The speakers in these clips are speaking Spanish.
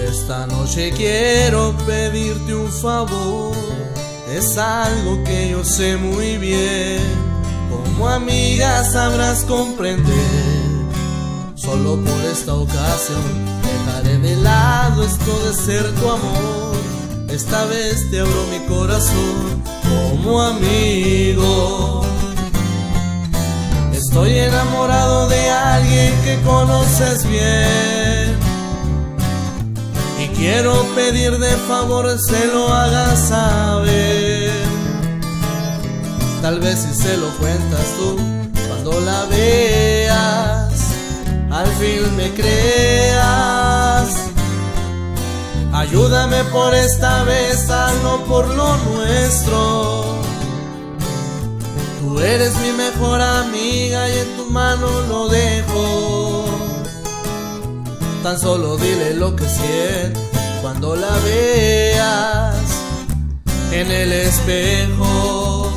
Esta noche quiero pedirte un favor, es algo que yo sé muy bien, como amiga sabrás comprender. Solo por esta ocasión dejaré de lado esto de ser tu amor. Esta vez te abro mi corazón como amigo. Estoy enamorado de alguien que conoces bien y quiero pedir de favor se lo hagas saber. Tal vez si se lo cuentas tú, cuando la veas, al fin me creas. Ayúdame por esta vez, hazlo por lo nuestro. Tú eres mi mejor amiga y en tu mano lo dejo. Tan solo dile lo que siento cuando la veas en el espejo.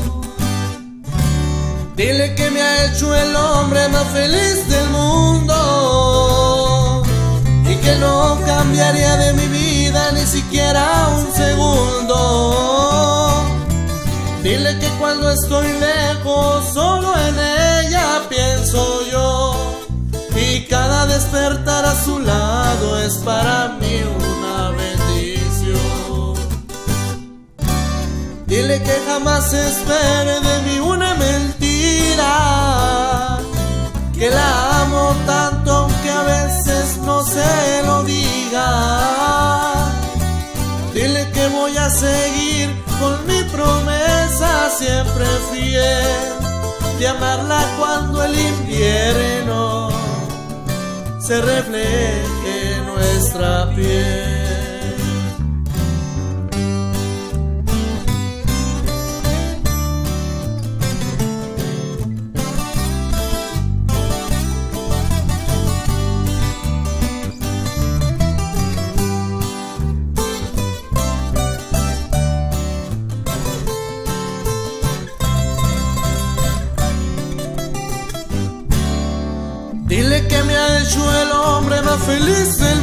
Dile que me ha hecho el hombre más feliz del mundo y que no cambiaría de mi vida ni siquiera un segundo. Dile que cuando estoy lejos solo en ella pienso yo, y cada despertar a su lado es para mí una bendición. Dile que jamás espere de mí una mentira, que la amo tanto aunque a veces no se lo diga. Dile que voy a seguir con mi promesa siempre fiel, de amarla cuando el invierno se refleje en nuestra piel. Dile que me ha hecho el hombre más feliz del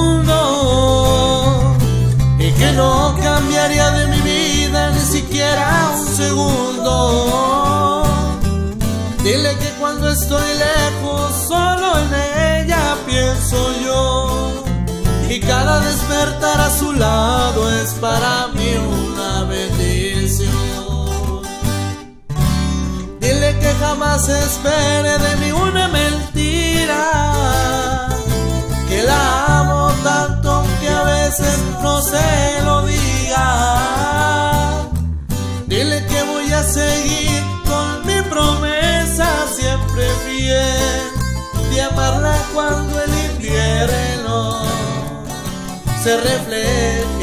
mundo y que no cambiaría de mi vida ni siquiera un segundo. Dile que cuando estoy lejos solo en ella pienso yo, y cada despertar a su lado es para mí una bendición. Dile que jamás espere de mí una mentira, que la amo tanto aunque a veces no se lo diga. Dile que voy a seguir con mi promesa siempre fiel, de amarla cuando el invierno se refleje